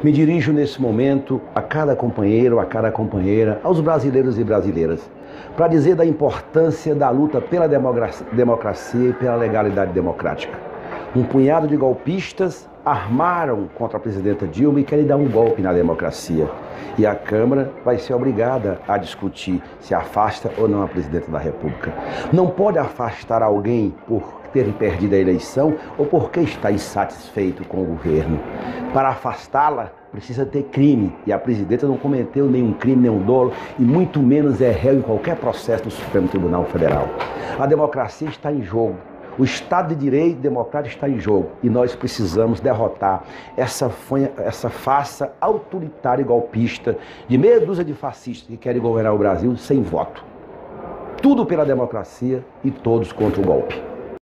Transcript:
Me dirijo nesse momento a cada companheiro, a cada companheira, aos brasileiros e brasileiras, para dizer da importância da luta pela democracia e pela legalidade democrática. Um punhado de golpistas armaram contra a presidenta Dilma e querem dar um golpe na democracia. E a Câmara vai ser obrigada a discutir se afasta ou não a presidenta da República. Não pode afastar alguém por ter perdido a eleição ou porque está insatisfeito com o governo. Para afastá-la, precisa ter crime. E a presidenta não cometeu nenhum crime, nenhum dolo, e muito menos é réu em qualquer processo do Supremo Tribunal Federal. A democracia está em jogo. O Estado de Direito democrático está em jogo e nós precisamos derrotar essa farsa autoritária e golpista de meia dúzia de fascistas que querem governar o Brasil sem voto. Tudo pela democracia e todos contra o golpe.